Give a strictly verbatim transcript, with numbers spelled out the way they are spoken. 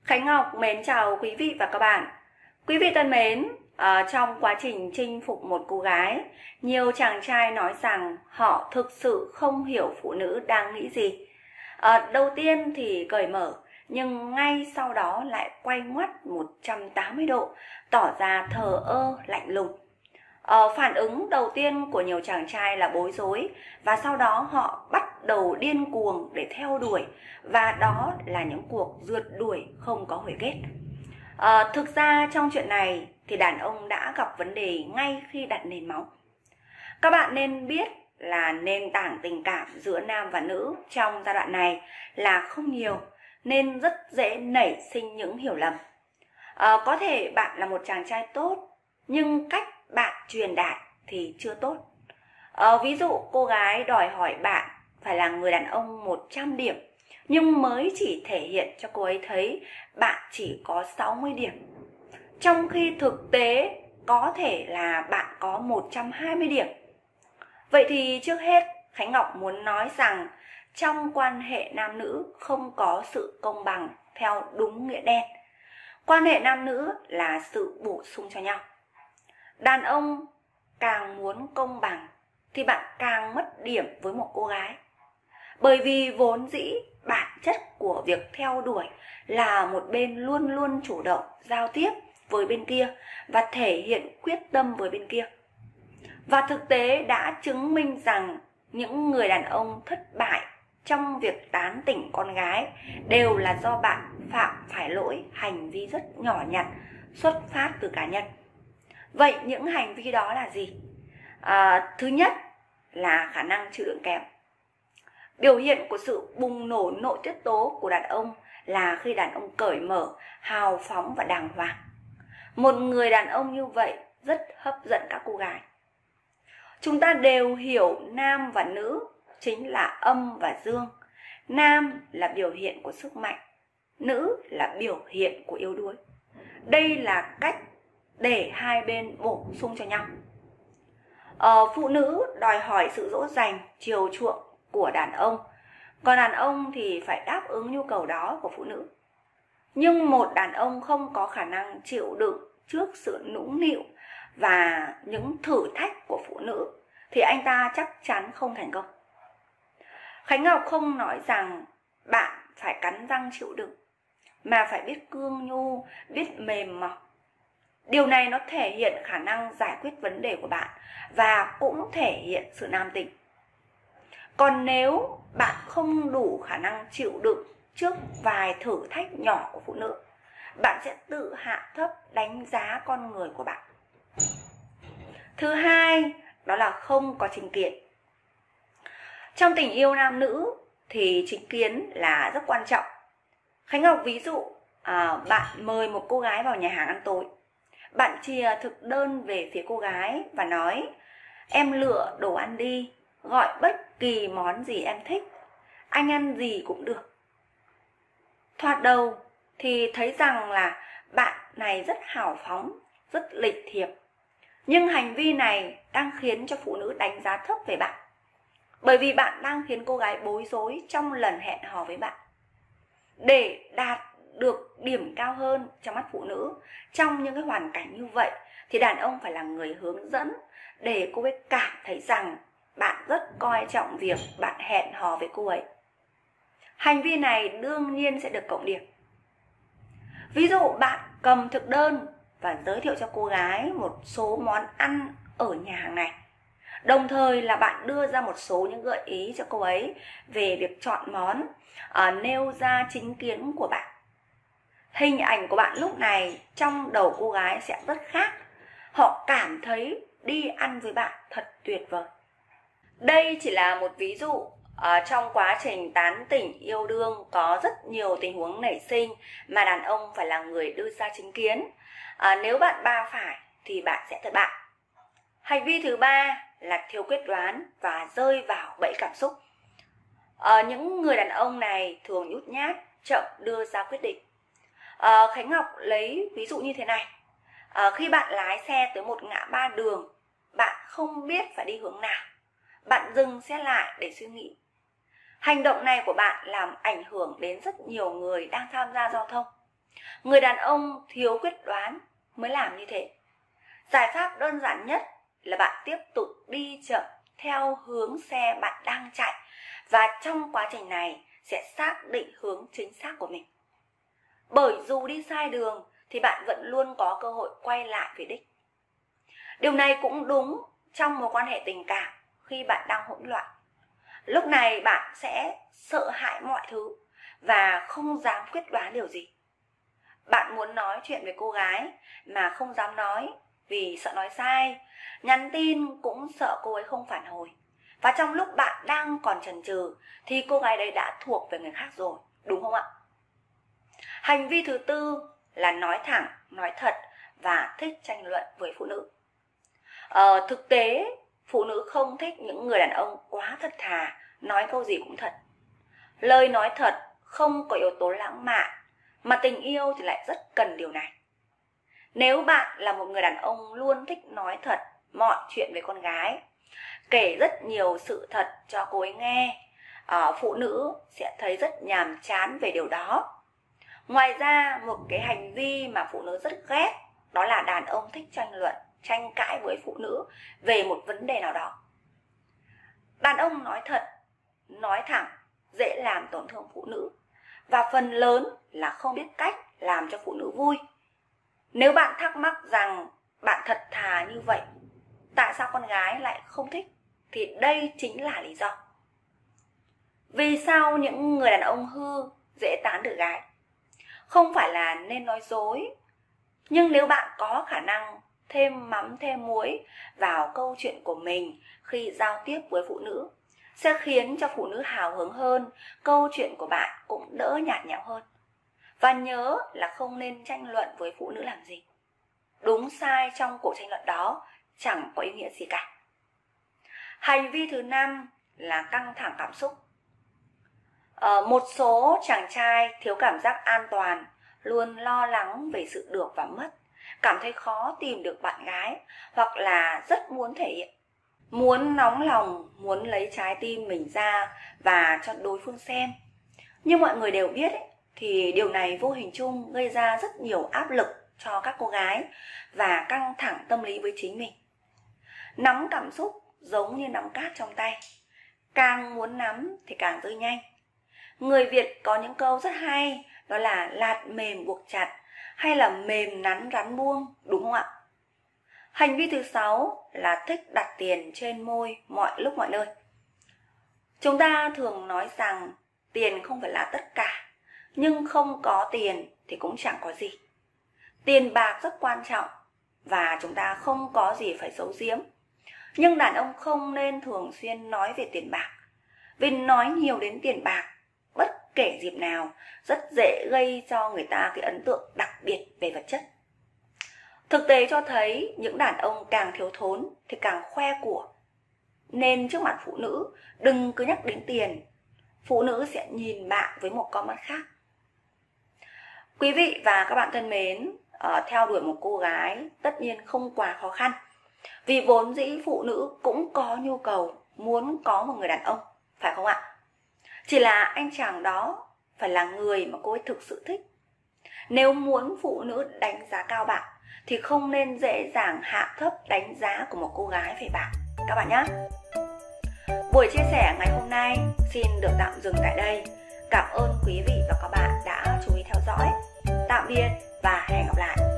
Khánh Ngọc mến chào quý vị và các bạn. Quý vị thân mến, à, trong quá trình chinh phục một cô gái, nhiều chàng trai nói rằng họ thực sự không hiểu phụ nữ đang nghĩ gì. À, đầu tiên thì cởi mở, nhưng ngay sau đó lại quay ngoắt một trăm tám mươi độ, tỏ ra thờ ơ, lạnh lùng. À, phản ứng đầu tiên của nhiều chàng trai là bối rối, và sau đó họ bắt đầu điên cuồng để theo đuổi, và đó là những cuộc rượt đuổi không có hồi kết. À, thực ra trong chuyện này thì đàn ông đã gặp vấn đề ngay khi đặt nền móng. Các bạn nên biết là nền tảng tình cảm giữa nam và nữ trong giai đoạn này là không nhiều, nên rất dễ nảy sinh những hiểu lầm. À, có thể bạn là một chàng trai tốt, nhưng cách bạn truyền đạt thì chưa tốt. À, ví dụ cô gái đòi hỏi bạn phải là người đàn ông một trăm điểm, nhưng mới chỉ thể hiện cho cô ấy thấy bạn chỉ có sáu mươi điểm. Trong khi thực tế có thể là bạn có một trăm hai mươi điểm. Vậy thì trước hết Khánh Ngọc muốn nói rằng trong quan hệ nam nữ không có sự công bằng theo đúng nghĩa đen. Quan hệ nam nữ là sự bổ sung cho nhau. Đàn ông càng muốn công bằng thì bạn càng mất điểm với một cô gái. Bởi vì vốn dĩ bản chất của việc theo đuổi là một bên luôn luôn chủ động giao tiếp với bên kia và thể hiện quyết tâm với bên kia. Và thực tế đã chứng minh rằng những người đàn ông thất bại trong việc tán tỉnh con gái đều là do bạn phạm phải lỗi hành vi rất nhỏ nhặt xuất phát từ cá nhân. Vậy những hành vi đó là gì? À, thứ nhất là khả năng chịu đựng kém. Biểu hiện của sự bùng nổ nội tiết tố của đàn ông là khi đàn ông cởi mở, hào phóng và đàng hoàng. Một người đàn ông như vậy rất hấp dẫn các cô gái. Chúng ta đều hiểu nam và nữ chính là âm và dương. Nam là biểu hiện của sức mạnh, nữ là biểu hiện của yếu đuối. Đây là cách để hai bên bổ sung cho nhau. Ờ, phụ nữ đòi hỏi sự dỗ dành, chiều chuộng của đàn ông, còn đàn ông thì phải đáp ứng nhu cầu đó của phụ nữ. Nhưng một đàn ông không có khả năng chịu đựng trước sự nũng nịu và những thử thách của phụ nữ thì anh ta chắc chắn không thành công. Khánh Ngọc không nói rằng bạn phải cắn răng chịu đựng, mà phải biết cương nhu, biết mềm mỏng. Điều này nó thể hiện khả năng giải quyết vấn đề của bạn và cũng thể hiện sự nam tính. Còn nếu bạn không đủ khả năng chịu đựng trước vài thử thách nhỏ của phụ nữ, bạn sẽ tự hạ thấp đánh giá con người của bạn. Thứ hai, đó là không có chính kiến. Trong tình yêu nam nữ thì chính kiến là rất quan trọng. Khánh Ngọc ví dụ, à, bạn mời một cô gái vào nhà hàng ăn tối. Bạn chìa thực đơn về phía cô gái và nói: em lựa đồ ăn đi, gọi bất kỳ món gì em thích, anh ăn gì cũng được. Thoạt đầu thì thấy rằng là bạn này rất hào phóng, rất lịch thiệp. Nhưng hành vi này đang khiến cho phụ nữ đánh giá thấp về bạn. Bởi vì bạn đang khiến cô gái bối rối trong lần hẹn hò với bạn. Để đạt được điểm cao hơn trong mắt phụ nữ trong những cái hoàn cảnh như vậy thì đàn ông phải là người hướng dẫn để cô ấy cảm thấy rằng bạn rất coi trọng việc bạn hẹn hò với cô ấy. Hành vi này đương nhiên sẽ được cộng điểm. Ví dụ bạn cầm thực đơn và giới thiệu cho cô gái một số món ăn ở nhà hàng này. Đồng thời là bạn đưa ra một số những gợi ý cho cô ấy về việc chọn món, à, nêu ra chính kiến của bạn. Hình ảnh của bạn lúc này trong đầu cô gái sẽ rất khác. Họ cảm thấy đi ăn với bạn thật tuyệt vời. Đây chỉ là một ví dụ. À, trong quá trình tán tỉnh yêu đương có rất nhiều tình huống nảy sinh mà đàn ông phải là người đưa ra chính kiến. À, nếu bạn ba phải thì bạn sẽ thất bại. Hành vi thứ ba là thiếu quyết đoán và rơi vào bẫy cảm xúc. À, những người đàn ông này thường nhút nhát, chậm đưa ra quyết định. À, Khánh Ngọc lấy ví dụ như thế này. À, khi bạn lái xe tới một ngã ba đường, bạn không biết phải đi hướng nào. Bạn dừng xe lại để suy nghĩ. Hành động này của bạn làm ảnh hưởng đến rất nhiều người đang tham gia giao thông. Người đàn ông thiếu quyết đoán mới làm như thế. Giải pháp đơn giản nhất là bạn tiếp tục đi chậm theo hướng xe bạn đang chạy, và trong quá trình này sẽ xác định hướng chính xác của mình. Bởi dù đi sai đường thì bạn vẫn luôn có cơ hội quay lại về đích. Điều này cũng đúng trong mối quan hệ tình cảm khi bạn đang hỗn loạn. Lúc này bạn sẽ sợ hãi mọi thứ và không dám quyết đoán điều gì. Bạn muốn nói chuyện với cô gái mà không dám nói vì sợ nói sai, nhắn tin cũng sợ cô ấy không phản hồi. Và trong lúc bạn đang còn chần chừ thì cô gái đấy đã thuộc về người khác rồi, đúng không ạ? Hành vi thứ tư là nói thẳng, nói thật và thích tranh luận với phụ nữ. Ờ, thực tế, phụ nữ không thích những người đàn ông quá thật thà, nói câu gì cũng thật. Lời nói thật không có yếu tố lãng mạn, mà tình yêu thì lại rất cần điều này. Nếu bạn là một người đàn ông luôn thích nói thật mọi chuyện với con gái, kể rất nhiều sự thật cho cô ấy nghe, uh, phụ nữ sẽ thấy rất nhàm chán về điều đó. Ngoài ra, một cái hành vi mà phụ nữ rất ghét đó là đàn ông thích tranh luận, tranh cãi với phụ nữ về một vấn đề nào đó. Đàn ông nói thật, nói thẳng dễ làm tổn thương phụ nữ, và phần lớn là không biết cách làm cho phụ nữ vui. Nếu bạn thắc mắc rằng bạn thật thà như vậy, tại sao con gái lại không thích, thì đây chính là lý do. Vì sao những người đàn ông hư dễ tán được gái? Không phải là nên nói dối, nhưng nếu bạn có khả năng thêm mắm thêm muối vào câu chuyện của mình khi giao tiếp với phụ nữ, sẽ khiến cho phụ nữ hào hứng hơn, câu chuyện của bạn cũng đỡ nhạt nhẽo hơn. Và nhớ là không nên tranh luận với phụ nữ làm gì. Đúng sai trong cuộc tranh luận đó chẳng có ý nghĩa gì cả. Hành vi thứ năm là căng thẳng cảm xúc. Ờ, một số chàng trai thiếu cảm giác an toàn, luôn lo lắng về sự được và mất, cảm thấy khó tìm được bạn gái, hoặc là rất muốn thể hiện, muốn nóng lòng, muốn lấy trái tim mình ra và cho đối phương xem. Như mọi người đều biết ấy, thì điều này vô hình chung gây ra rất nhiều áp lực cho các cô gái và căng thẳng tâm lý với chính mình. Nắm cảm xúc giống như nắm cát trong tay, càng muốn nắm thì càng rơi nhanh. Người Việt có những câu rất hay, đó là lạt mềm buộc chặt hay là mềm nắn rắn buông, đúng không ạ? Hành vi thứ sáu là thích đặt tiền trên môi mọi lúc mọi nơi. Chúng ta thường nói rằng tiền không phải là tất cả, nhưng không có tiền thì cũng chẳng có gì. Tiền bạc rất quan trọng và chúng ta không có gì phải giấu giếm. Nhưng đàn ông không nên thường xuyên nói về tiền bạc, vì nói nhiều đến tiền bạc bất kể dịp nào rất dễ gây cho người ta cái ấn tượng đặc biệt về vật chất. Thực tế cho thấy những đàn ông càng thiếu thốn thì càng khoe của. Nên trước mặt phụ nữ đừng cứ nhắc đến tiền, phụ nữ sẽ nhìn bạn với một con mắt khác. Quý vị và các bạn thân mến, theo đuổi một cô gái tất nhiên không quá khó khăn, vì vốn dĩ phụ nữ cũng có nhu cầu muốn có một người đàn ông, phải không ạ? Chỉ là anh chàng đó phải là người mà cô ấy thực sự thích. Nếu muốn phụ nữ đánh giá cao bạn thì không nên dễ dàng hạ thấp đánh giá của một cô gái về bạn, các bạn nhé. Buổi chia sẻ ngày hôm nay xin được tạm dừng tại đây. Cảm ơn quý vị và các bạn đã chú ý theo dõi. Tạm biệt và hẹn gặp lại.